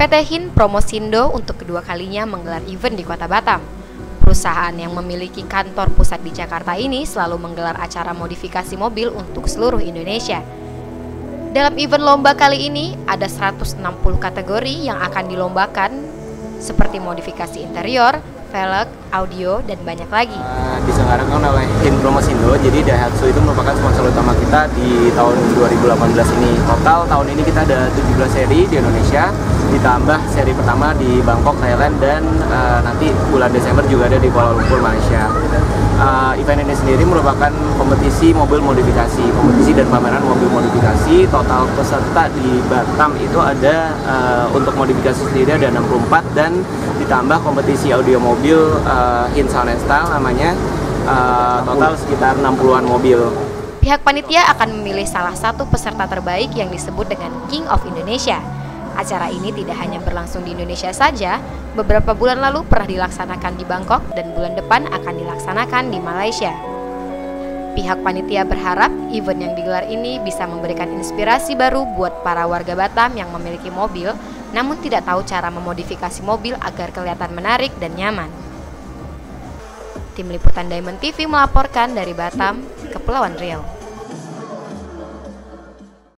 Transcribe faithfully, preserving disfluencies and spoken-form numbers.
P T Hin Promosindo untuk kedua kalinya menggelar event di Kota Batam. Perusahaan yang memiliki kantor pusat di Jakarta ini selalu menggelar acara modifikasi mobil untuk seluruh Indonesia. Dalam event lomba kali ini, ada seratus enam puluh kategori yang akan dilombakan, seperti modifikasi interior, velg, audio, dan banyak lagi. Uh, diselenggarakan oleh Hin Promosindo, jadi Daihatsu itu merupakan sponsor utama kita di tahun dua ribu delapan belas ini. Total tahun ini kita ada tujuh belas seri di Indonesia, ditambah seri pertama di Bangkok, Thailand, dan uh, nanti bulan Desember juga ada di Kuala Lumpur, Malaysia. Uh, event ini sendiri merupakan kompetisi mobil modifikasi, kompetisi dan pameran mobil modifikasi. Total peserta di Batam itu ada uh, untuk modifikasi sendiri ada enam puluh empat, dan ditambah kompetisi audio mobil uh, Hin Sound and Style namanya, uh, total sekitar enam puluhan mobil. Pihak panitia akan memilih salah satu peserta terbaik yang disebut dengan King of Indonesia. Acara ini tidak hanya berlangsung di Indonesia saja, beberapa bulan lalu pernah dilaksanakan di Bangkok dan bulan depan akan dilaksanakan di Malaysia. Pihak panitia berharap event yang digelar ini bisa memberikan inspirasi baru buat para warga Batam yang memiliki mobil, namun tidak tahu cara memodifikasi mobil agar kelihatan menarik dan nyaman. Tim Liputan Diamond T V melaporkan dari Batam, Kepulauan Riau.